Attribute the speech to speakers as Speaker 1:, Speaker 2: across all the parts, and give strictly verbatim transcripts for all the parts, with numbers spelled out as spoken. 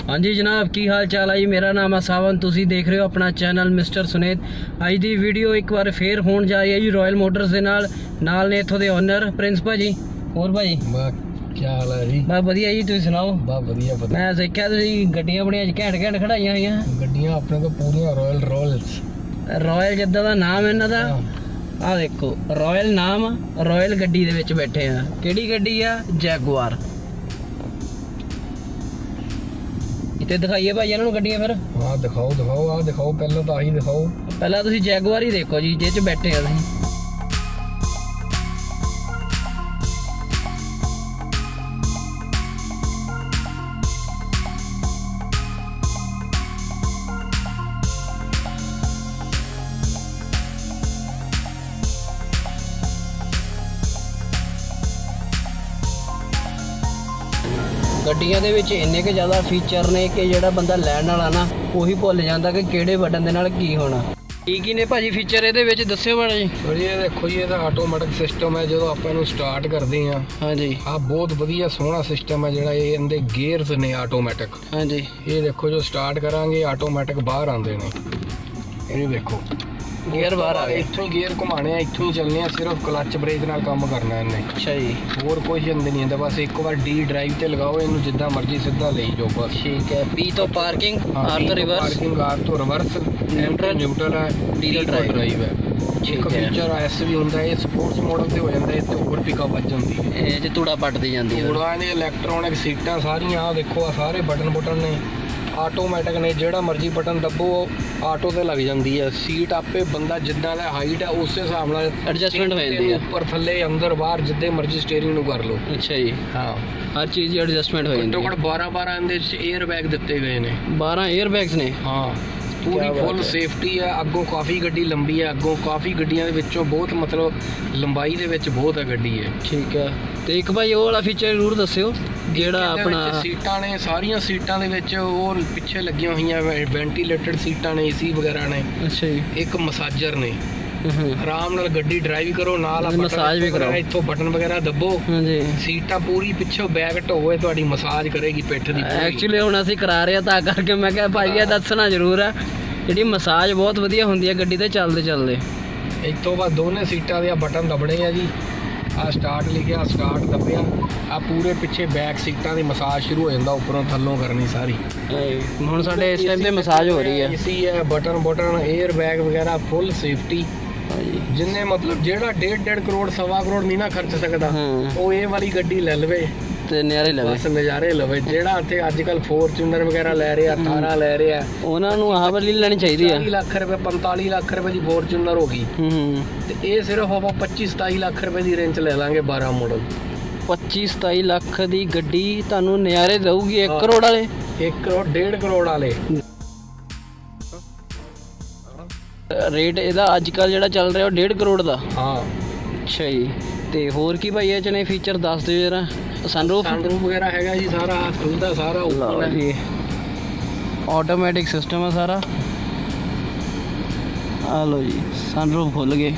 Speaker 1: हाँ जी जनाब की हाल चाल है जी। मेरा नाम है सावन, तुसी देख रहे हो अपना चैनल मिस्टर सुनेत। अज की वीडियो एक बार फिर होने जा रही है जी रॉयल मोटर्स के नाल नाल ने इत्थों दे ओनर प्रिंस भाजी। और भाजी
Speaker 2: क्या हाल है जी?
Speaker 1: बस वधिया जी, तुसीं सुनाओ?
Speaker 2: बस वधिया वधिया।
Speaker 1: मैं देखिया तुसीं गड्डियां बड़ियां घैंट घैंट खड़ाइयां होईयां।
Speaker 2: गड्डियां अपने को पूरियां रॉयल रॉयल्स
Speaker 1: रॉयल जिद्दां दा नाम इन्हां दा। आ देखो रॉयल नाम, रॉयल गड्डी दे विच बैठे आ। किहड़ी गड्डी आ? जैगुआर। इत्थे दिखाइए भाई इन्हां नूं गड्डियां फिर।
Speaker 2: हां दिखाओ दिखाओ, आ दिखाओ, पहले तो आही दिखाओ।
Speaker 1: पहला तुसीं जैगुआर ही देखो जी, जिह च बैठे आ तुसीं। ਗੱਡੀਆਂ ਦੇ ਵਿੱਚ ਇੰਨੇ ਕਿ ਜ਼ਿਆਦਾ ਫੀਚਰ ਨੇ ਕਿ ਜਿਹੜਾ ਬੰਦਾ ਲੈਣ ਵਾਲਾ ਨਾ ਉਹੀ ਭੁੱਲ ਜਾਂਦਾ ਕਿ ਕਿਹੜੇ ਬਟਨ ਦੇ ਨਾਲ ਕੀ ਹੋਣਾ। ਕੀ ਕੀ ਨੇ ਭਾਜੀ ਫੀਚਰ ਇਹਦੇ ਵਿੱਚ ਦੱਸਿਓ ਬੜਾ ਜੀ।
Speaker 2: ਇਹ ਦੇਖੋ ਜੀ, ਇਹਦਾ ਆਟੋਮੈਟਿਕ ਸਿਸਟਮ ਹੈ। ਜਦੋਂ ਆਪਾਂ ਇਹਨੂੰ ਸਟਾਰਟ ਕਰਦੇ ਹਾਂ
Speaker 1: ਹਾਂਜੀ
Speaker 2: ਆ ਬਹੁਤ ਵਧੀਆ ਸੋਹਣਾ ਸਿਸਟਮ ਹੈ ਜਿਹੜਾ ਇਹ ਇਹਦੇ ਗੇਅਰਸ ਨੇ ਆਟੋਮੈਟਿਕ।
Speaker 1: ਹਾਂਜੀ ਇਹ
Speaker 2: ਦੇਖੋ ਜੋ ਸਟਾਰਟ ਕਰਾਂਗੇ ਆਟੋਮੈਟਿਕ ਬਾਹਰ ਆਉਂਦੇ ਨੇ। ਇਹ ਦੇਖੋ
Speaker 1: ਗੇਅਰ ਬਾਹਰ ਆ ਗਏ।
Speaker 2: ਇੱਥੋਂ ਹੀ ਗੇਅਰ ਘੁਮਾਣੇ ਆ, ਇੱਥੋਂ ਹੀ ਚੱਲਣੇ ਆ, ਸਿਰਫ ਕਲੱਚ ਬ੍ਰੇਕ ਨਾਲ ਕੰਮ ਕਰਨਾ ਇਹਨੇ।
Speaker 1: ਅੱਛਾ ਜੀ,
Speaker 2: ਹੋਰ ਕੁਝ ਅੰਦਰ ਨਹੀਂ ਹੁੰਦਾ, ਬਸ ਇੱਕ ਵਾਰ ਡੀ ਡਰਾਈਵ ਤੇ ਲਗਾਓ ਇਹਨੂੰ, ਜਿੱਦਾਂ ਮਰਜ਼ੀ ਸਿੱਧਾ ਲਈ ਜਾਓ ਬਸ।
Speaker 1: ਠੀਕ ਹੈ। ਪੀ ਤੋਂ ਪਾਰਕਿੰਗ, ਆਰ ਤੋਂ ਰਿਵਰਸ,
Speaker 2: ਪਾਰਕਿੰਗ ਆਰ ਤੋਂ ਰਿਵਰਸ, ਨਿਊਟਰਲ ਨਿਊਟਰਲ ਹੈ, ਡੀ ਡਰਾਈਵ ਡਰਾਈਵ ਹੈ। ਇੱਕ ਫੀਚਰ ਐਸ ਵੀ ਹੁੰਦਾ, ਇਹ ਸਪੋਰਟਸ ਮਾਡਲ ਤੇ ਹੋ ਜਾਂਦਾ, ਇਹ ਤੇ ਹੋਰ ਪਿਕਅਪ ਵੱਜ ਜਾਂਦੀ ਹੈ।
Speaker 1: ਇਹ ਜੇ ਧੂੜਾ ਪੱਟਦੀ ਜਾਂਦੀ ਹੈ।
Speaker 2: ਧੂੜਾ ਨੇ ਇਲੈਕਟ੍ਰੋਨਿਕ ਸੀਟਾਂ ਸਾਰੀਆਂ, ਆ ਦੇਖੋ ਆ ਸਾਰੇ ਬਟਨ ਬਟਨ ਨੇ ਆਟੋਮੈਟਿਕ ਨੇ। ਜਿਹੜਾ ਮਰਜ਼ੀ ਬਟਨ ਦੱਬੋ ਆਟੋ ਤੇ ਲੱਗ ਜਾਂਦੀ ਹੈ। ਸੀਟ ਆਪੇ ਬੰਦਾ ਜਿੱਦਾਂ ਦਾ ਹਾਈਟ ਹੈ ਉਸੇ ਹਿਸਾਬ ਨਾਲ
Speaker 1: ਐਡਜਸਟਮੈਂਟ ਹੋ ਜਾਂਦੀ ਹੈ, ਉੱਪਰ
Speaker 2: ਥੱਲੇ ਅੰਦਰ ਬਾਹਰ ਜਿੱਦੇ ਮਰਜ਼ੀ ਸਟੀਅਰਿੰਗ ਨੂੰ ਕਰ ਲਓ।
Speaker 1: ਅੱਛਾ ਜੀ,
Speaker 2: ਹਾਂ
Speaker 1: ਹਰ ਚੀਜ਼ ਦੀ ਐਡਜਸਟਮੈਂਟ ਹੋ ਜਾਂਦੀ ਹੈ।
Speaker 2: ਘੱਟੋ ਘੱਟ ਬਾਰਾਂ ਬਾਰਾਂ ਇਹਦੇ ਵਿੱਚ 에ਅਰ ਬੈਗ ਦਿੱਤੇ ਗਏ ਨੇ। ਬਾਰਾਂ
Speaker 1: 에ਅਰ ਬੈਗਸ ਨੇ।
Speaker 2: ਹਾਂ ਪੂਰੀ ਫੁੱਲ ਸੇਫਟੀ ਹੈ। ਅੱਗੋਂ ਕਾਫੀ ਗੱਡੀ ਲੰਬੀ ਹੈ, ਅੱਗੋਂ ਕਾਫੀ ਗੱਡੀਆਂ ਦੇ ਵਿੱਚੋਂ ਬਹੁਤ ਮਤਲਬ ਲੰਬਾਈ ਦੇ ਵਿੱਚ ਬਹੁਤ ਹੈ ਗੱਡੀ ਹੈ।
Speaker 1: ਠੀਕ ਹੈ। ਤੇ ਇੱਕ ਭਾਈ ਉਹ ਵਾਲਾ ਫੀਚਰ ਜ਼ਰੂਰ ਦੱਸਿਓ ਜਿਹੜਾ ਆਪਣਾ
Speaker 2: ਸੀਟਾਂ ਨੇ, ਸਾਰੀਆਂ ਸੀਟਾਂ ਦੇ ਵਿੱਚ ਉਹ ਪਿੱਛੇ ਲੱਗੀਆਂ ਹੋਈਆਂ ਵੈਂਟੀਲੇਟਡ ਸੀਟਾਂ ਨੇ, ਏਸੀ ਵਗੈਰਾ ਨੇ।
Speaker 1: ਅੱਛਾ ਜੀ।
Speaker 2: ਇੱਕ ਮਸਾਜਰ ਨੇ, ਆਰਾਮ ਨਾਲ ਗੱਡੀ ਡਰਾਈਵ ਕਰੋ, ਨਾਲ
Speaker 1: ਮਸਾਜ ਵੀ ਕਰਾਓ,
Speaker 2: ਇੱਥੋਂ ਬਟਨ ਵਗੈਰਾ ਦੱਬੋ। ਹਾਂਜੀ ਸੀਟਾਂ ਪੂਰੀ ਪਿੱਛੋਂ ਬੈਕ ਢੋਏ ਤੁਹਾਡੀ ਮਸਾਜ ਕਰੇਗੀ ਪਿੱਠ ਦੀ।
Speaker 1: ਐਕਚੁਅਲੀ ਹੁਣ ਅਸੀਂ ਕਰਾ ਰਹੇ ਆ ਤਾਂ ਕਰਕੇ ਮੈਂ ਕਿਹਾ ਭਾਈ ਇਹ ਦੱਸਣਾ ਜ਼ਰੂਰ ਹੈ, ਜਿਹੜੀ ਮਸਾਜ ਬਹੁਤ ਵਧੀਆ ਹੁੰਦੀ ਹੈ ਗੱਡੀ ਤੇ ਚੱਲਦੇ ਚੱਲਦੇ।
Speaker 2: ਇੱਥੋਂ ਬਾਅਦ ਦੋਨੇ ਸੀਟਾਂ ਦੇ ਬਟਨ ਦਬਣੇ ਆ ਜੀ। ਆ ਸਟਾਰਟ ਲਿਖਿਆ, ਸਟਾਰਟ ਦੱਬਿਆ, ਆ ਪੂਰੇ ਪਿੱਛੇ ਬੈਕ ਸੀਟਾਂ ਦੀ ਮਸਾਜ ਸ਼ੁਰੂ ਹੋ ਜਾਂਦਾ, ਉੱਪਰੋਂ ਥੱਲੋਂ ਕਰਨੀ ਸਾਰੀ।
Speaker 1: ਹੁਣ ਸਾਡੇ ਇਸ ਟਾਈਮ ਤੇ ਮਸਾਜ ਹੋ ਰਹੀ ਹੈ।
Speaker 2: ਏਸੀ ਹੈ, ਬਟਨ ਬਟਨ, 에ਅਰ ਬੈਗ ਵਗੈਰਾ, ਫੁੱਲ ਸੇਫਟੀ। ਜਿੰਨੇ ਮਤਲਬ ਜਿਹੜਾ ਡੇਢ ਡੇਢ ਕਰੋੜ ਸਵਾ ਕਰੋੜ ਨਹੀਂ ਨਾ ਖਰਚ ਸਕਦਾ ਉਹ ਇਹ ਵਾਲੀ ਗੱਡੀ ਲੈ ਲਵੇ ਤੇ ਨਜ਼ਾਰੇ ਲਵੇ, ਬਸ ਨਜ਼ਾਰੇ ਲਵੇ। ਜਿਹੜਾ ਇੱਥੇ ਅੱਜ ਕੱਲ ਫੋਰਚੂਨਰ ਵਗੈਰਾ ਲੈ ਰਿਹਾ, ਅਠਾਰਾਂ ਲੈ ਰਿਹਾ, ਉਹਨਾਂ ਨੂੰ ਆਹ ਵਾਲੀ ਲੈਣੀ ਚਾਹੀਦੀ ਹੈ। ਚਾਲੀ ਲੱਖ ਰੁਪਏ ਪੰਤਾਲੀ ਲੱਖ ਰੁਪਏ ਦੀ ਫੋਰਚੂਨਰ ਹੋ ਗਈ ਤੇ ਇਹ ਸਿਰਫ ਆਪਾਂ ਪੱਚੀ ਸਤਾਈ ਲੱਖ ਰੁਪਏ ਦੀ ਰੇਂਜ ਲੈ ਲਾਂਗੇ। ਬਾਰਾਂ ਮਾਡਲ
Speaker 1: ਪੱਚੀ ਸਤਾਈ ਲੱਖ ਦੀ ਗੱਡੀ ਤੁਹਾਨੂੰ ਨਜ਼ਾਰੇ ਦਊਗੀ। ਇੱਕ ਕਰੋੜ ਵਾਲੇ, ਇੱਕ
Speaker 2: ਕਰੋੜ ਡੇਢ ਕਰੋੜ ਵਾਲੇ
Speaker 1: ਰੇਟ ਇਹਦਾ ਅੱਜ ਕੱਲ ਜਿਹੜਾ ਚੱਲ ਰਿਹਾ ਉਹ ਡੇਢ ਕਰੋੜ ਦਾ।
Speaker 2: ਹਾਂ
Speaker 1: ਅੱਛਾ ਜੀ। ਤੇ ਹੋਰ ਕੀ ਭਾਈ ਇਹ ਚ ਨੇ ਫੀਚਰ ਦੱਸ ਦਿਓ ਜਰਾ। ਸਨਰੂਫ
Speaker 2: ਸਨਰੂਫ ਵਗੈਰਾ ਹੈਗਾ ਜੀ, ਸਾਰਾ ਖੁੱਲਦਾ ਸਾਰਾ ਉੱਪਰ ਜੀ।
Speaker 1: ਆਟੋਮੈਟਿਕ ਸਿਸਟਮ ਹੈ ਸਾਰਾ। ਆ ਲੋ ਜੀ ਸਨਰੂਫ ਖੁੱਲ ਗਏ।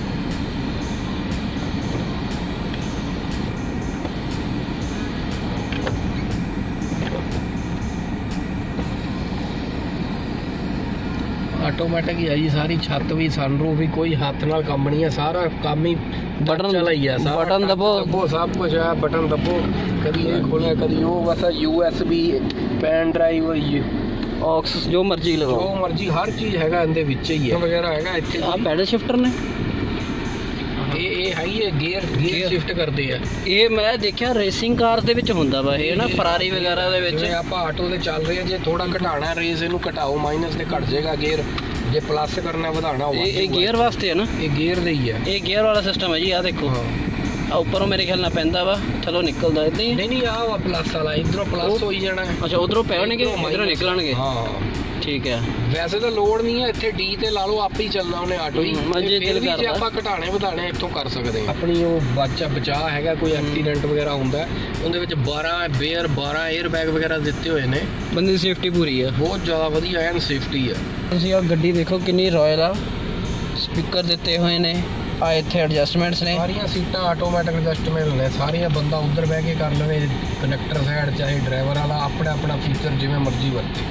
Speaker 2: ਆਟੋਮੈਟਿਕ ਹੀ ਆ ਜੀ ਸਾਰੀ। ਛੱਤ ਵੀ ਸਨਰੂਫ ਵੀ, ਕੋਈ ਹੱਥ ਨਾਲ ਕੰਮ ਨਹੀਂ ਹੈ, ਸਾਰਾ ਕੰਮ ਹੀ
Speaker 1: ਬਟਨ
Speaker 2: ਚਲਾਈ ਆ।
Speaker 1: ਬਟਨ ਦਬੋ,
Speaker 2: ਸਭ ਕੁਝ ਆ, ਬਟਨ ਦਬੋ, ਕਦੀ ਇਹ ਖੋਲਿਆ ਕਦੀ ਉਹ। ਬਸ U S B, pen drive,
Speaker 1: aux, ਜੋ ਮਰਜ਼ੀ ਲਗਾਓ,
Speaker 2: ਜੋ ਮਰਜ਼ੀ ਹਰ ਚੀਜ਼ ਹੈਗਾ ਇਹਦੇ ਵਿੱਚ ਹੀ ਹੈ ਵਗੈਰਾ ਹੈਗਾ ਇੱਥੇ।
Speaker 1: ਆ ਪੈਡਲ ਸ਼ਿਫਟਰ ਨੇ।
Speaker 2: ਇਹ ਇਹ ਹੈਗੀ ਹੈ ਗੇਅਰ ਗੇਅਰ ਸ਼ਿਫਟ ਕਰਦੇ ਆ।
Speaker 1: ਇਹ ਮੈਂ ਦੇਖਿਆ ਰੇਸਿੰਗ ਕਾਰ ਦੇ ਵਿੱਚ ਹੁੰਦਾ ਵਾ ਇਹ ਨਾ, ਫਰਾਰੀ ਵਗੈਰਾ ਦੇ ਵਿੱਚ।
Speaker 2: ਆਪਾਂ ਆਟੋ ਤੇ ਚੱਲ ਰਹੇ ਆ, ਜੇ ਥੋੜਾ ਘਟਾਣਾ ਰੇਸ ਇਹਨੂੰ ਘਟਾਓ, ਮਾਈਨਸ ਤੇ ਘਟ ਜਾਏਗਾ ਗੇਅਰ। ਜੇ ਪਲੱਸ ਕਰਨਾ ਵਧਾਣਾ ਹੋਵੇ
Speaker 1: ਇਹ ਗੇਅਰ ਵਾਸਤੇ ਹੈ ਨਾ, ਇਹ
Speaker 2: ਗੇਅਰ ਦੇ ਹੀ ਹੈ।
Speaker 1: ਇਹ ਗੇਅਰ ਵਾਲਾ ਸਿਸਟਮ ਹੈ ਜੀ। ਆ ਦੇਖੋ ਆ ਉੱਪਰੋਂ ਮੇਰੇ ਖਿਆਲ ਨਾਲ ਪੈਂਦਾ ਵਾ, ਥੱਲੋਂ ਨਿਕਲਦਾ ਇਦਾਂ ਹੀ।
Speaker 2: ਨਹੀਂ ਨਹੀਂ ਆਹ ਵਾ ਪਲੱਸ ਵਾਲਾ, ਇਧਰੋਂ ਪਲੱਸ ਹੋਈ ਜਾਣਾ।
Speaker 1: ਅੱਛਾ ਉਧਰੋਂ ਪੈਣਗੇ, ਇਧਰੋਂ ਨਿਕਲਣਗੇ।
Speaker 2: ਹਾਂ
Speaker 1: ਠੀਕ ਹੈ।
Speaker 2: ਵੈਸੇ ਤਾਂ ਲੋੜ ਨਹੀਂ ਹੈ, ਇੱਥੇ ਡੀ ਤੇ ਲਾ ਲਓ, ਆਪੇ ਹੀ ਚੱਲਣਾ ਉਹਨੇ ਆਟੋ ਹੀ। ਜੇ ਆਪਾਂ ਘਟਾਣੇ ਵਧਾਣੇ ਇੱਥੋਂ ਕਰ ਸਕਦੇ ਹਾਂ। ਆਪਣੀ ਉਹ ਬਚਾ ਬਚਾ ਹੈਗਾ, ਕੋਈ ਐਕਸੀਡੈਂਟ ਵਗੈਰਾ ਹੁੰਦਾ ਉਹਦੇ ਵਿੱਚ ਬਾਰਾਂ ਬੇਅਰ ਬਾਰਾਂ 에ਅਰ ਬੈਗ ਵਗੈਰਾ ਦਿੱਤੇ ਹੋਏ ਨੇ।
Speaker 1: ਬੰਦੇ ਦੀ ਸੇਫਟੀ ਪੂਰੀ ਹੈ,
Speaker 2: ਬਹੁਤ ਜ਼ਿਆਦਾ ਵਧੀਆ ਐਨ ਸੇਫਟੀ ਹੈ।
Speaker 1: ਤੁਸੀਂ ਆ ਗੱਡੀ ਦੇਖੋ ਕਿੰਨੀ ਰਾਇਲ ਆ। ਸਪੀਕਰ ਦਿੱਤੇ ਹੋਏ ਨੇ, ਆ ਇੱਥੇ ਐਡਜਸਟਮੈਂਟਸ ਨੇ,
Speaker 2: ਸਾਰੀਆਂ ਸੀਟਾਂ ਆਟੋਮੈਟਿਕ ਐਡਜਸਟਮੈਂਟ ਨੇ ਸਾਰੀਆਂ, ਬੰਦਾ ਉੱਧਰ ਬਹਿ ਕੇ ਕਰ ਲਵੇ, ਕੰਡਕਟਰ ਸਾਈਡ ਚਾਹੇ ਡਰਾਈਵਰ ਵਾਲਾ, ਆਪਣਾ ਆਪਣਾ ਫੀਚਰ ਜਿਵੇਂ ਮਰਜ਼ੀ ਵਰਤੇ।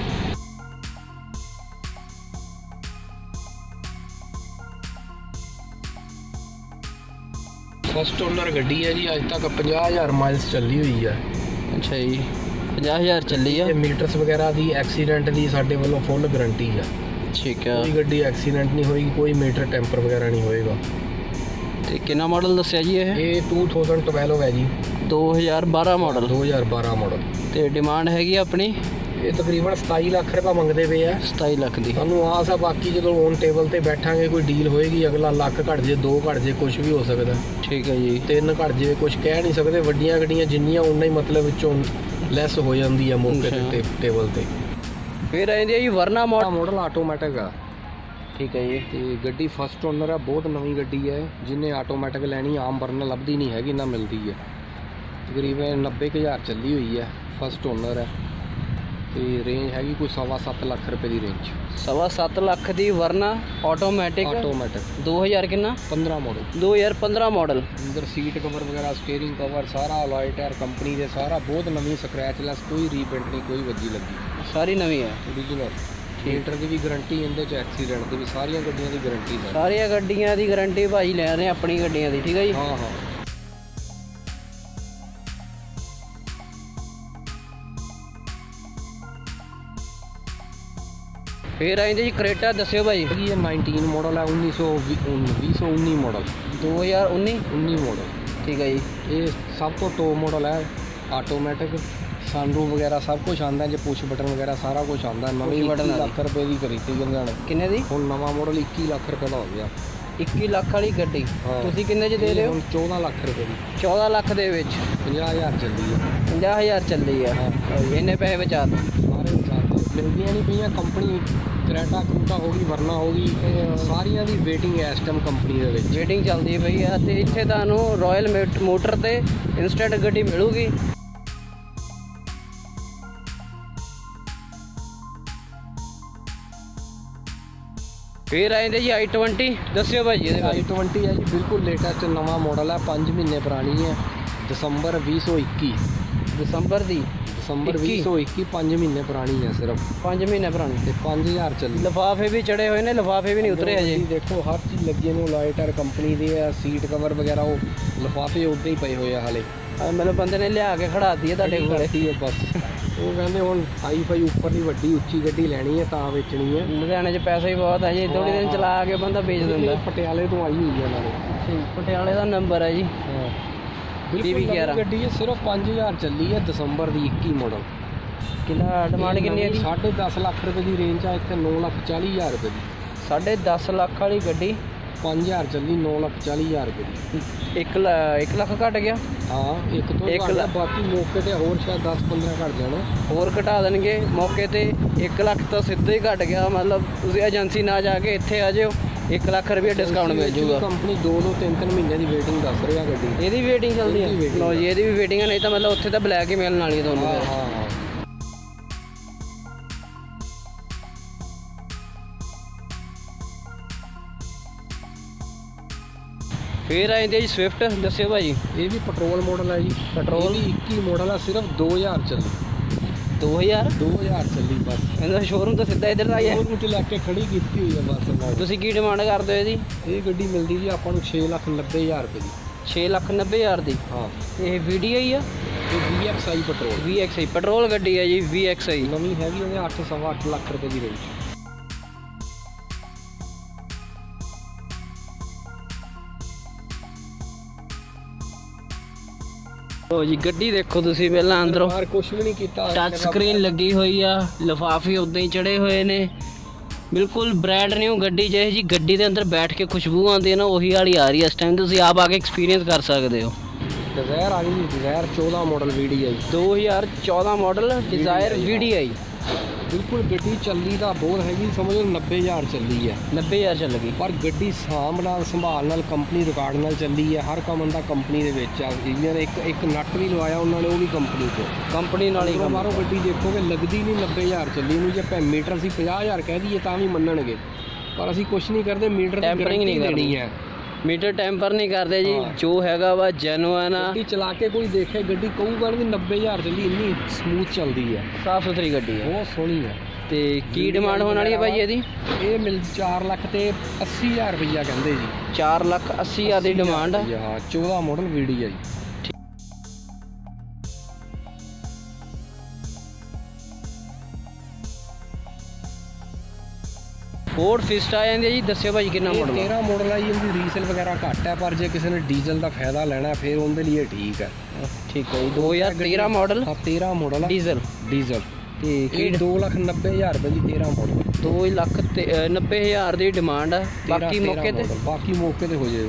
Speaker 2: ਫਸਟ ਓਨਰ ਗੱਡੀ ਹੈ ਜੀ, ਅੱਜ ਤੱਕ ਪੰਜਾਹ ਹਜ਼ਾਰ ਮਾਈਲਸ ਚੱਲੀ ਹੋਈ ਹੈ।
Speaker 1: ਅੱਛਾ ਜੀ, ਪੰਜਾਹ ਹਜ਼ਾਰ ਚੱਲੀ ਆ।
Speaker 2: ਮੀਟਰਸ ਵਗੈਰਾ ਦੀ, ਐਕਸੀਡੈਂਟ ਦੀ ਸਾਡੇ ਵੱਲੋਂ ਫੁੱਲ ਗਰੰਟੀ ਆ।
Speaker 1: ਠੀਕ ਆ,
Speaker 2: ਕੋਈ ਗੱਡੀ ਐਕਸੀਡੈਂਟ ਨਹੀਂ ਹੋਏਗੀ, ਕੋਈ ਮੀਟਰ ਟੈਂਪਰ ਵਗੈਰਾ ਨਹੀਂ ਹੋਏਗਾ।
Speaker 1: ਤੇ ਕਿੰਨਾ ਮਾਡਲ ਦੱਸਿਆ ਜੀ ਇਹ?
Speaker 2: ਇਹ ਦੋ ਹਜ਼ਾਰ ਬਾਰਾਂ ਹੈ ਜੀ,
Speaker 1: ਦੋ ਹਜ਼ਾਰ ਬਾਰਾਂ ਮਾਡਲ।
Speaker 2: ਦੋ ਹਜ਼ਾਰ ਬਾਰਾਂ ਮਾਡਲ।
Speaker 1: ਤੇ ਡਿਮਾਂਡ ਹੈਗੀ ਆਪਣੀ
Speaker 2: ਇਹ ਤਕਰੀਬਨ ਸਤਾਈ ਲੱਖ ਰੁਪਏ ਮੰਗਦੇ ਪਏ ਆ।
Speaker 1: ਸਤਾਈ ਲੱਖ ਦੀ
Speaker 2: ਸਾਨੂੰ ਆਸ ਆ, ਬਾਕੀ ਜਦੋਂ ਔਨ ਟੇਬਲ ਤੇ ਬੈਠਾਂਗੇ ਕੋਈ ਡੀਲ ਹੋਏਗੀ, ਅਗਲਾ ਲੱਖ ਘੱਟ ਜੇ, ਦੋ ਘੱਟ ਜੇ, ਕੁਝ ਵੀ ਹੋ ਸਕਦਾ।
Speaker 1: ਠੀਕ ਹੈ ਜੀ,
Speaker 2: ਤਿੰਨ ਘੱਟ ਜੇ, ਕੁਝ ਕਹਿ ਨਹੀਂ ਸਕਦੇ। ਵੱਡੀਆਂ ਗੱਡੀਆਂ ਜਿੰਨੀਆਂ ਉਨਾ ਹੀ ਮਤਲਬ ਵਿੱਚੋਂ ਲੈਸ ਹੋ ਜਾਂਦੀ ਆ ਮੌਕੇ ਤੇ ਟੇਬਲ ਤੇ।
Speaker 1: ਫਿਰ ਆਉਂਦੀ ਹੈ ਜੀ ਵਰਨਾ
Speaker 2: ਮਾਡਲ ਆਟੋਮੈਟਿਕ ਆ।
Speaker 1: ਠੀਕ ਹੈ ਜੀ,
Speaker 2: ਤੇ ਗੱਡੀ ਫਸਟ ਓਨਰ ਆ, ਬਹੁਤ ਨਵੀਂ ਗੱਡੀ ਹੈ। ਜਿਹਨੇ ਆਟੋਮੈਟਿਕ ਲੈਣੀ, ਆਮ ਵਰਨਾ ਲੱਭਦੀ ਨਹੀਂ ਹੈਗੀ, ਨਾ ਮਿਲਦੀ ਹੈ। ਤਕਰੀਬਨ ਨੱਬੇ ਕੁ ਹਜ਼ਾਰ ਚੱਲੀ ਹੋਈ ਹੈ, ਫਸਟ ਓਨਰ ਹੈ। ਤੇ ਰੇਂਜ ਹੈਗੀ ਕੋਈ ਸਵਾ ਸੱਤ ਲੱਖ ਰੁਪਏ ਦੀ ਰੇਂਜ।
Speaker 1: ਸਵਾ ਸੱਤ ਲੱਖ ਦੀ ਵਰਨਾ ਆਟੋਮੈਟਿਕ।
Speaker 2: ਆਟੋਮੈਟਿਕ
Speaker 1: ਦੋ ਹਜ਼ਾਰ ਕਿੰਨਾ?
Speaker 2: ਪੰਦਰਾਂ ਮਾਡਲ।
Speaker 1: ਦੋ ਹਜ਼ਾਰ ਪੰਦਰਾਂ ਮਾਡਲ।
Speaker 2: ਅੰਦਰ ਸੀਟ ਕਵਰ ਵਗੈਰਾ, ਸਟੀਅਰਿੰਗ ਕਵਰ ਸਾਰਾ ਅਲੋਏ ਟਾਇਰ ਕੰਪਨੀ ਦੇ, ਸਾਰਾ ਬਹੁਤ ਨਵੀਂ, ਸਕ੍ਰੈਚਲੈਸ, ਕੋਈ ਰੀਪੇਂਟ ਨਹੀਂ, ਕੋਈ ਵੱਜੀ ਲੱਗੀ,
Speaker 1: ਸਾਰੀ ਨਵੀਂ ਹੈ
Speaker 2: ਓਰੀਜਨਲ। ਮੀਟਰ ਦੀ ਵੀ ਗਾਰੰਟੀ, ਇਹਦੇ 'ਚ ਐਕਸੀਡੈਂਟ ਦੀ ਵੀ, ਸਾਰੀਆਂ ਗੱਡੀਆਂ ਦੀ ਗਾਰੰਟੀ ਹੈ।
Speaker 1: ਸਾਰੀਆਂ ਗੱਡੀਆਂ ਦੀ ਗਾਰੰਟੀ ਭਾਈ ਲੈ ਰਹੇ ਆਪਣੀ ਗੱਡੀਆਂ ਦੀ। ਠੀਕ ਹੈ ਜੀ,
Speaker 2: ਹਾਂ ਹਾਂ।
Speaker 1: ਫਿਰ ਆਉਂਦੇ ਜੀ ਕਰੇਟਾ, ਦੱਸਿਓ ਭਾਈ।
Speaker 2: ਇਹ ਉन्नीस ਮਾਡਲ ਹੈ, ਉੱਨੀ ਸੌ ਵੀਹ ਸੌ ਉੱਨੀ ਮਾਡਲ,
Speaker 1: ਦੋ ਹਜ਼ਾਰ ਉੱਨੀ
Speaker 2: ਉੱਨੀ ਮਾਡਲ।
Speaker 1: ਠੀਕ ਹੈ ਜੀ,
Speaker 2: ਇਹ ਸਭ ਤੋਂ ਟੋਪ ਮਾਡਲ ਹੈ, ਆਟੋਮੈਟਿਕ, ਸਨਰੂਫ ਵਗੈਰਾ ਸਭ ਕੁਝ ਆਉਂਦਾ, ਜੇ ਪੁਸ਼ ਬਟਨ ਵਗੈਰਾ ਸਾਰਾ ਕੁਝ ਆਉਂਦਾ। ਨਵੀਂ ਇੱਕੀ ਲੱਖ ਰੁਪਏ ਦੀ ਖਰੀਦੀ ਗੰਜਾਣ।
Speaker 1: ਕਿੰਨੇ ਦੀ?
Speaker 2: ਹੁਣ ਨਵਾਂ ਮਾਡਲ ਇੱਕੀ ਲੱਖ ਰੁਪਏ ਦਾ ਹੋ ਗਿਆ।
Speaker 1: ਇੱਕੀ ਲੱਖ ਵਾਲੀ ਗੱਡੀ ਤੁਸੀਂ ਕਿੰਨੇ 'ਚ ਦੇ ਰਹੇ ਹੋ?
Speaker 2: ਚੌਦਾਂ ਲੱਖ ਰੁਪਏ ਦੀ।
Speaker 1: ਚੌਦਾਂ ਲੱਖ ਦੇ ਵਿੱਚ
Speaker 2: ਪੰਜਾਹ ਹਜ਼ਾਰ ਚੱਲੀ ਹੈ।
Speaker 1: ਪੰਜਾਹ ਹਜ਼ਾਰ ਚੱਲੀ ਆ, ਇੰਨੇ ਪੈਸੇ ਬਚਾ ਦੋ।
Speaker 2: ਸਾਰੇ ਬਚਾ ਮਿਲਦੀਆਂ ਨਹੀਂ ਪਈਆਂ। ਕੰਪਨੀ ਕਰੇਟਾ ਕਰੂਟਾ ਹੋ ਗਈ, ਵਰਨਾ ਹੋ ਗਈ, ਸਾਰੀਆਂ ਦੀ ਵੇਟਿੰਗ ਹੈ ਇਸ ਟਾਈਮ ਕੰਪਨੀ ਦੇ ਵਿੱਚ।
Speaker 1: ਵੇਟਿੰਗ ਚੱਲਦੀ ਪਈ ਆ। ਤੇ ਇੱਥੇ ਤੁਹਾਨੂੰ ਰਾਇਲ ਮੋਟਰ ਤੇ ਇੰਸਟੈਂਟ ਗੱਡੀ ਮਿਲੂਗੀ। ਫਿਰ ਆਉਂਦੇ ਜੀ ਆਈ ਟਵੰਟੀ, ਦੱਸਿਓ ਭਾਈ ਇਹਦੇ ਬਾਰੇ।
Speaker 2: ਆਈ ਟਵੰਟੀ ਹੈ ਜੀ, ਬਿਲਕੁਲ ਲੇਟੈਸਟ ਨਵਾਂ ਮਾਡਲ ਹੈ, ਪੰਜ ਮਹੀਨੇ ਪੁਰਾਣੀ ਹੈ, ਦਸੰਬਰ ਵੀਹ ਸੌ ਇੱਕੀ।
Speaker 1: ਦਸੰਬਰ ਦੀ?
Speaker 2: ਦਸੰਬਰ ਵੀਹ ਸੌ ਇੱਕੀ, ਪੰਜ ਮਹੀਨੇ ਪੁਰਾਣੀ ਹੈ ਸਿਰਫ।
Speaker 1: ਪੰਜ ਮਹੀਨੇ ਪੁਰਾਣੀ
Speaker 2: ਤੇ ਪੰਜ ਹਜ਼ਾਰ ਚੱਲੀ।
Speaker 1: ਲਿਫਾਫੇ ਵੀ ਚੜੇ ਹੋਏ ਨੇ, ਲਿਫਾਫੇ ਵੀ ਨਹੀਂ ਉਤਰੇ ਹਜੇ।
Speaker 2: ਦੇਖੋ ਹਰ ਚੀਜ਼ ਲੱਗੀ ਨੂੰ, ਲਾਈਟਰ ਕੰਪਨੀ ਦੇ ਆ, ਸੀਟ ਕਵਰ ਵਗੈਰਾ, ਉਹ ਲਿਫਾਫੇ ਉੱਦਾਂ ਹੀ ਪਏ ਹੋਏ ਆ ਹਾਲੇ।
Speaker 1: ਮਤਲਬ ਬੰਦੇ ਨੇ ਲਿਆ ਕੇ ਖੜਾਤੀ ਹੈ ਤੁਹਾਡੇ ਕੋਲ?
Speaker 2: ਬਸ ਉਹ ਕਹਿੰਦੇ ਹੁਣ ਹਾਈ ਫਾਈ ਉੱਪਰ ਦੀ ਵੱਡੀ ਉੱਚੀ ਗੱਡੀ ਲੈਣੀ ਹੈ ਤਾਂ ਵੇਚਣੀ ਹੈ।
Speaker 1: ਲੁਧਿਆਣੇ 'ਚ ਪੈਸਾ ਹੀ ਬਹੁਤ ਹੈ ਜੀ, ਥੋੜੀ ਦਿਨ ਚਲਾ ਕੇ ਬੰਦਾ ਵੇਚ ਦਿੰਦਾ।
Speaker 2: ਪਟਿਆਲੇ ਤੋਂ ਆਈ ਹੋਈ ਹੈ ਇਹਨਾਂ ਨੇ।
Speaker 1: ਪਟਿਆਲੇ ਦਾ ਨੰਬਰ ਹੈ ਜੀ।
Speaker 2: ਹਾਂ ਬਿਲਕੁਲ ਗੱਡੀ ਹੈ, ਸਿਰਫ ਪੰਜ ਹਜ਼ਾਰ ਚੱਲੀ ਹੈ, ਦਸੰਬਰ ਦੀ ਇੱਕੀ ਮਾਡਲ।
Speaker 1: ਕਿੰਨਾ ਡਿਮਾਂਡ ਕਿੰਨੀ ਹੈ ਜੀ?
Speaker 2: ਸਾਢੇ ਦਸ ਲੱਖ ਰੁਪਏ ਦੀ ਰੇਂਜ ਆ, ਇੱਥੇ ਨੌ ਲੱਖ ਚਾਲੀ ਹਜ਼ਾਰ ਰੁਪਏ ਦੀ।
Speaker 1: ਸਾਢੇ ਦਸ ਲੱਖ ਵਾਲੀ ਗੱਡੀ
Speaker 2: ਪੰਜ ਹਜ਼ਾਰ ਚੱਲੀ, ਨੌ ਲੱਖ ਚਾਲੀ ਹਜ਼ਾਰ ਰੁਪਏ ਦੀ।
Speaker 1: ਇੱਕ ਇੱਕ ਲੱਖ ਘਟ ਗਿਆ।
Speaker 2: ਹਾਂ ਇੱਕ ਤੋਂ ਇੱਕ ਲੱਖ, ਬਾਕੀ ਮੌਕੇ ਤੇ ਹੋਰ ਸ਼ਾਇਦ ਦਸ ਪੰਦਰਾਂ ਘਟ ਜਾਣਾ, ਹੋਰ
Speaker 1: ਘਟਾ ਦੇਣਗੇ ਮੌਕੇ ਤੇ। ਇੱਕ ਲੱਖ ਤਾਂ ਸਿੱਧਾ ਹੀ ਘਟ ਗਿਆ। ਮਤਲਬ ਤੁਸੀਂ ਏਜੰਸੀ ਨਾ ਜਾ ਕੇ ਇੱਥੇ ਆ ਜਾਓ, ਇੱਕ ਲੱਖ ਰੁਪਏ ਡਿਸਕਾਊਂਟ ਮਿਲ ਜੂਗਾ।
Speaker 2: ਕੰਪਨੀ ਦੋ ਦੋ ਤਿੰਨ ਤਿੰਨ ਮਹੀਨੇ ਦੀ ਵੇਟਿੰਗ ਦੱਸ ਰਹੀ ਆ ਗੱਡੀ।
Speaker 1: ਇਹਦੀ ਵੇਟਿੰਗ ਚੱਲਦੀ ਹੈ? ਲੋ ਜੀ, ਇਹਦੀ ਵੀ ਵੇਟਿੰਗ ਹੈ, ਨਹੀਂ ਤਾਂ ਮਤਲਬ ਉੱਥੇ ਤਾਂ ਬਲੈਕ ਹੀ ਮਿਲਣ ਵਾਲੀ ਹੈ ਤੁਹਾਨੂੰ।
Speaker 2: ਹਾਂ ਹਾਂ।
Speaker 1: ਫਿਰ ਆਉਂਦੇ ਜੀ ਸਵਿਫਟ, ਦੱਸਿਓ ਭਾਜੀ।
Speaker 2: ਇਹ ਵੀ ਪੈਟਰੋਲ ਮਾਡਲ ਹੈ ਜੀ।
Speaker 1: ਪੈਟਰੋਲ
Speaker 2: ਵੀ ਇੱਕੀ ਮਾਡਲ ਆ, ਸਿਰਫ ਦੋ ਹਜ਼ਾਰ ਚੱਲੀ।
Speaker 1: ਦੋ ਹਜ਼ਾਰ
Speaker 2: ਦੋ ਹਜ਼ਾਰ ਚੱਲੀ ਬਸ।
Speaker 1: ਇਹਦਾ ਸ਼ੋਰੂਮ ਤਾਂ ਸਿੱਧਾ ਇੱਧਰ ਦਾ ਹੀ ਹੈ।
Speaker 2: ਸ਼ੋਰੂਮ 'ਚ ਲੈ ਕੇ ਖੜੀ ਕੀਤੀ ਹੋਈ ਹੈ ਬਸ।
Speaker 1: ਤੁਸੀਂ ਕੀ ਡਿਮਾਂਡ ਕਰਦੇ ਹੋ ਇਹਦੀ?
Speaker 2: ਇਹ ਗੱਡੀ ਮਿਲਦੀ ਜੀ ਆਪਾਂ ਨੂੰ ਛੇ ਲੱਖ ਨੱਬੇ ਹਜ਼ਾਰ ਰੁਪਏ ਦੀ।
Speaker 1: ਛੇ ਲੱਖ ਨੱਬੇ ਹਜ਼ਾਰ ਦੀ?
Speaker 2: ਹਾਂ।
Speaker 1: ਇਹ ਵੀ ਡੀ ਆਈ ਆ?
Speaker 2: ਇਹ V X I petrol.
Speaker 1: V X I petrol ਗੱਡੀ ਹੈ ਜੀ, ਵੀ ਐਕਸ ਆਈ
Speaker 2: ਨਵੀਂ ਹੈਗੀ, ਉਹਨੇ ਅੱਠ ਸਵਾ ਅੱਠ ਲੱਖ ਰੁਪਏ ਦੀ ਰੇਂਜ।
Speaker 1: ਲੋ ਜੀ ਗੱਡੀ ਦੇਖੋ ਤੁਸੀਂ ਪਹਿਲਾਂ ਅੰਦਰੋਂ,
Speaker 2: ਬਾਹਰ ਕੁਝ ਵੀ ਨਹੀਂ ਕੀਤਾ,
Speaker 1: ਟੱਚ ਸਕਰੀਨ ਲੱਗੀ ਹੋਈ ਆ, ਲਿਫਾਫੇ ਉਦਾਂ ਹੀ ਚੜੇ ਹੋਏ ਨੇ, ਬਿਲਕੁਲ ਬ੍ਰੈਂਡ ਨਿਊ ਗੱਡੀ। ਜਿਹੇ ਜੀ ਗੱਡੀ ਦੇ ਅੰਦਰ ਬੈਠ ਕੇ ਖੁਸ਼ਬੂ ਆਉਂਦੀ ਹੈ ਨਾ, ਉਹੀ ਵਾਲੀ ਆ ਰਹੀ ਹੈ ਇਸ ਟਾਈਮ। ਤੁਸੀਂ ਆਪ ਆ ਕੇ ਐਕਸਪੀਰੀਅੰਸ ਕਰ ਸਕਦੇ ਹੋ।
Speaker 2: ਡਿਜ਼ਾਇਰ ਆ ਗਈ, ਡਿਜ਼ਾਇਰ ਚੌਦਾਂ ਮਾਡਲ ਵੀ ਡੀ ਆਈ।
Speaker 1: ਦੋ ਹਜ਼ਾਰ ਚੌਦਾਂ model Dzire V D I.
Speaker 2: ਬਿਲਕੁਲ ਗੱਡੀ ਚੱਲੀ ਤਾਂ ਬਹੁਤ ਹੈਗੀ, ਸਮਝੋ ਨੱਬੇ ਹਜ਼ਾਰ ਚੱਲੀ ਹੈ।
Speaker 1: ਨੱਬੇ ਹਜ਼ਾਰ ਚੱਲ ਗਈ, ਪਰ
Speaker 2: ਗੱਡੀ ਸਾਂਭ ਨਾਲ ਸੰਭਾਲ ਨਾਲ ਕੰਪਨੀ ਰਿਕਾਰਡ ਨਾਲ ਚੱਲੀ ਹੈ। ਹਰ ਕੰਮ ਹੁੰਦਾ ਕੰਪਨੀ ਦੇ ਵਿੱਚ ਆ। ਇੰਜਨ ਇੱਕ ਇੱਕ ਨੱਟ ਵੀ ਲਵਾਇਆ ਉਹਨਾਂ ਨੇ, ਉਹ ਵੀ ਕੰਪਨੀ ਤੋਂ, ਕੰਪਨੀ ਨਾਲ ਹੀ। ਬਾਹਰੋਂ ਗੱਡੀ ਦੇਖੋਗੇ ਲੱਗਦੀ ਨਹੀਂ ਨੱਬੇ ਹਜ਼ਾਰ ਚੱਲੀ ਨੂੰ। ਜੇ ਆਪਾਂ ਮੀਟਰ ਅਸੀਂ ਪੰਜਾਹ ਹਜ਼ਾਰ ਕਹਿ ਦਈਏ ਤਾਂ ਵੀ ਮੰਨਣਗੇ, ਪਰ ਅਸੀਂ ਕੁਛ ਨਹੀਂ ਕਰਦੇ। ਮੀਟਰ ਦੀ ਗਾਰੰਟੀ ਦੇਣੀ ਹੈ,
Speaker 1: मीटर टैंपर नहीं करते जी। हाँ। जो हैगा वा जेन्युइन आ।
Speaker 2: गड्डी चला के कोई देखे गड्डी कहूगा भी नब्बे हज़ार चली, इन्नी स्मूथ चलती है,
Speaker 1: साफ सुथरी गड्डी है,
Speaker 2: बहुत सोहनी है।
Speaker 1: ते की डिमांड होने वाली है भाई ਇਹਦੀ?
Speaker 2: ਇਹ ਮਿਲ चार ਲੱਖ ਤੇ अस्सी हज़ार रुपया ਕਹਿੰਦੇ ਜੀ।
Speaker 1: चार ਲੱਖ अस्सी हज़ार ਦੀ ਡਿਮਾਂਡ ਹੈ।
Speaker 2: ਹਾਂ चौदह ਮਾਡਲ ਵੀਡੀ ਹੈ ਜੀ।
Speaker 1: फोर्ड फिस्टा आ जाती है जी, दस्यो भाई कितना मॉडल?
Speaker 2: तेरह मॉडल है जी, इनकी रीसेल वगैरह घट है, पर जे किसी ने डीजल का फायदा लेना फिर उनके लिए ठीक है।
Speaker 1: ठीक है, दो हज़ार तेरह मॉडल।
Speaker 2: हाँ तेरह मॉडल
Speaker 1: डीजल
Speaker 2: डीजल ते दो लख नब्बे हज़ार रुपये की तेरह मॉडल,
Speaker 1: दो लख नब्बे हज़ार की डिमांड है। बाकी मौके ते
Speaker 2: बाकी मौके ते हो जाएगा।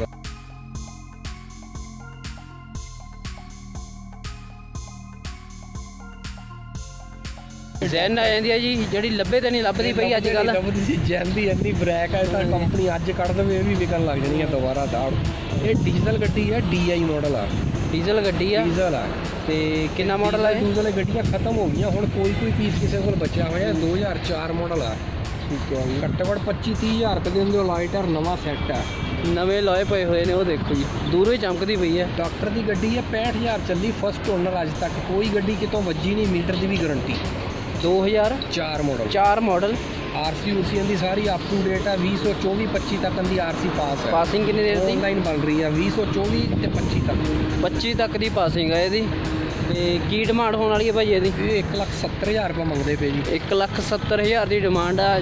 Speaker 1: जैन आ जाती है जी, जी लब्बे तो नहीं लभदी पई अजकल।
Speaker 2: जैन की इन्नी ब्रैक है तो कंपनी अज कढ़ दे भी विकन लग जानी है दोबारा दाड़। ये डीजल गड्डी है, डी आई मॉडल है,
Speaker 1: डीजल गड्डी है,
Speaker 2: डीजल है।
Speaker 1: ते कितना मॉडल है?
Speaker 2: डीजल गड्डियां खत्म हो गई, हुण कोई कोई पीस किसी को बचा हुआ है। दो हज़ार चार मॉडल है।
Speaker 1: ठीक है,
Speaker 2: घट्टो घट्ट पच्ची तीह हज़ार रुपये देंगे लाइटर नवा सैट है,
Speaker 1: नवे लोए पे हुए ने। वो देखो जी दूरों ही चमकती पई है।
Speaker 2: डॉक्टर की गड्डी है, पैंठ हज़ार चली, फर्स्ट ओनर अज तक कोई गड्डी कितों वजी नहीं, मीटर की भी गारंटी।
Speaker 1: दो हज़ार
Speaker 2: चार मॉडल
Speaker 1: चार मॉडल
Speaker 2: आर सी उसी की सारी अप टू डेट है। भी सौ चौबी पच्ची तक की आर सी पास है।
Speaker 1: पासिंग कितनी देर दी
Speaker 2: ऑनलाइन बन रही है? भी सौ चौबी ते पच्ची तक
Speaker 1: पच्ची तक की पासिंग है ਇਹਦੀ। ਤੇ ਕੀ ਡਿਮਾਂਡ ਹੋਣ ਵਾਲੀ ਹੈ ਭਾਈ ਇਹਦੀ?
Speaker 2: ਇਹ एक ਲੱਖ सत्तर हज़ार रुपये ਮੰਗਦੇ ਪਏ ਜੀ।
Speaker 1: एक ਲੱਖ सत्तर हज़ार ਦੀ ਡਿਮਾਂਡ ਆ।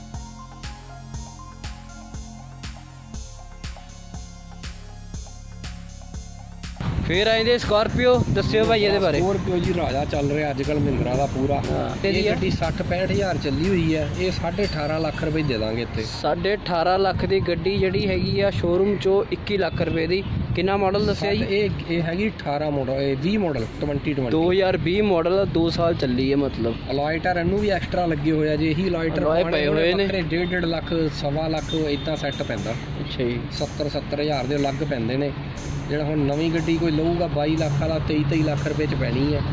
Speaker 1: फिर आए दे स्कॉर्पियो, दस्यो भाई ये बारे।
Speaker 2: स्कॉर्पियो जी राजा चल रहा अजकल महिंद्रा का पूरा। ये गड्डी सठ पैंठ हज़ार चली हुई है, ये साढ़े अठारह लाख रुपए दे देंगे इत्थे।
Speaker 1: साढ़े अठारह लाख की गड्डी जी हैगी आ शोरूम चो इक्की लाख रुपए की। कितना मॉडल दस्या जी?
Speaker 2: ये हैगी अठारह मॉडल बीस मॉडल ट्वेंटी ट्वेंटी
Speaker 1: दो हज़ार बीस मॉडल, दो साल चली है मतलब।
Speaker 2: अलॉयटर इनू भी एक्स्ट्रा लगे हुए हैं जी, यही अलॉयटर
Speaker 1: पे हुए ने
Speaker 2: डेढ़ डेढ़ लाख सवा लाख इतना सैट पैंदा।
Speaker 1: अच्छा जी,
Speaker 2: सत्तर सत्तर हज़ार के अलग पैंदे ने। जो हम नवी गड्डी कोई लऊगा बाई लाख वाला तेई तेई लाख रुपये च पैनी है।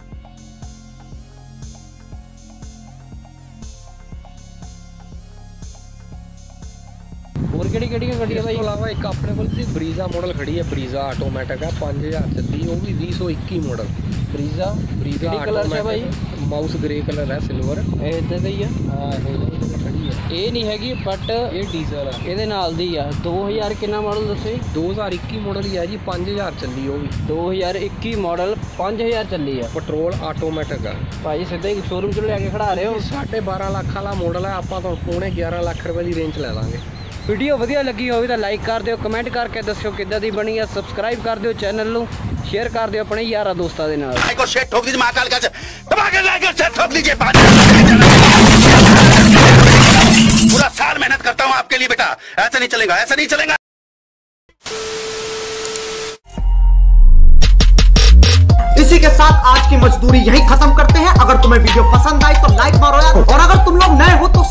Speaker 1: और केड़ी केड़ी गड्डी है भाई?
Speaker 2: इसके अलावा एक अपने को ब्रीजा मॉडल खड़ी है, ब्रीजा ऑटोमैटिक है, पाँच हज़ार चली, वो भी बीस सौ इक्की मॉडल।
Speaker 1: ब्रीजा
Speaker 2: ब्रीजा
Speaker 1: कलर है भाई?
Speaker 2: माउस ग्रे कलर है, सिल्वर
Speaker 1: इधर दी है।
Speaker 2: हाँ खड़ी है,
Speaker 1: ये नहीं हैगी बट
Speaker 2: ये डीजल है,
Speaker 1: ये नाल दी है। दो हज़ार कितना मॉडल दसे?
Speaker 2: दो हज़ार इक्की मॉडल ही है जी, पाँच हज़ार चली वो भी।
Speaker 1: दो हज़ार इक्की मॉडल पाँच हज़ार चली है,
Speaker 2: पेट्रोल ऑटोमैटिक है
Speaker 1: भाई। सीधे शोरूम चो लैके खड़ा रहे हो।
Speaker 2: साढ़े बारह लाख वाला मॉडल है, आप तो पौने ग्यारह लाख रुपये की रेंज ले लाँगे।
Speaker 1: वीडियो वधिया लगी हो तो लाइक कर दियो, कमेंट करके दस्यो किद्दां दी बनी है, सबसक्राइब कर दियो चैनल नूं, शेयर कर दियो अपने यारा दोस्तां दे नाल।
Speaker 3: लाइक और शेयर ठोक दीजिए, महाकाल का दबा के लाइक और शेयर ठोक दीजिए। पूरा साल मेहनत करता हूं आपके लिए बेटा, ऐसा नहीं चलेगा, ऐसा नहीं चलेगा।
Speaker 4: इसी के साथ आज की मजदूरी यही खत्म करते हैं। अगर तुम्हें वीडियो पसंद आई तो लाइक मारो यार, और अगर तुम लोग नए हो तो